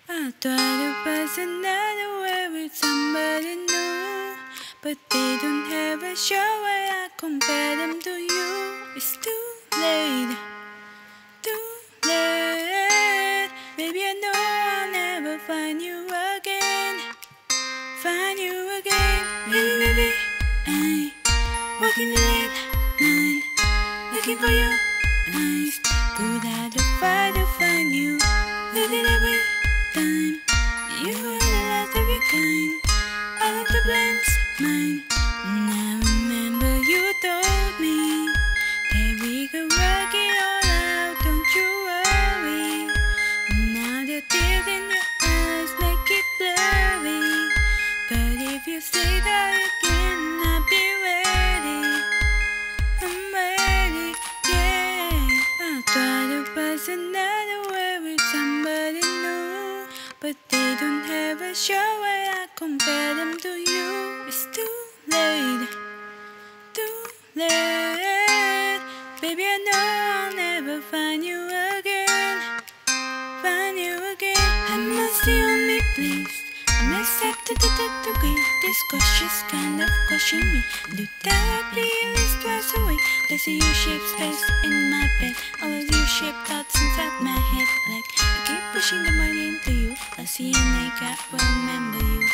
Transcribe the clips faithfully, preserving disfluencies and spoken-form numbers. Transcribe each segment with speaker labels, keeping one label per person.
Speaker 1: I try to pass another way with somebody new, but they don't have a show where I compare them to you. It's too late, too late. Baby, I know I'll never find you again, find you again. Baby, baby, I'm walking the late night, looking for your eyes. Put out the fire to find you. Look at every time you are the last of your kind. All of the blame's mine. And I remember you told me that we could work it all out, don't you worry. Now the tears in your eyes make it blurry, but if you say that again, I'll be ready. I'm ready, yeah. I'll try to pass another way with somebody new, but they don't have a show where I compare them to you. It's too late, too late. Baby, I know I'll never find you again, find you again. I must the only place I'm accepted to the degree. This cautious kind of caution me. Do therapy at least twice a week. There's a U-shaped space in my bed. All of U-shaped thoughts inside my head. Like I keep pushing the money into you. I see and I can't remember you.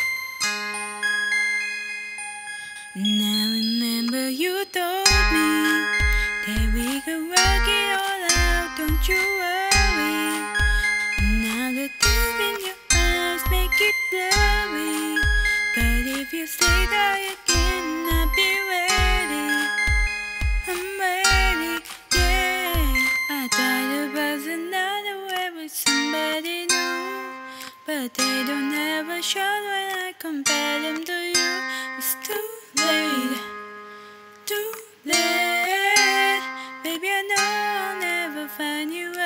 Speaker 1: Now remember you told me that we could work it all out, don't you worry. Now the tears in your eyes make it blurry, but if you say that again, I'll be ready. I'm ready, yeah. I try to pass another way with somebody new, but they don't have a shot when I compare them to you. It's too late, too late. Baby, I know I'll never find you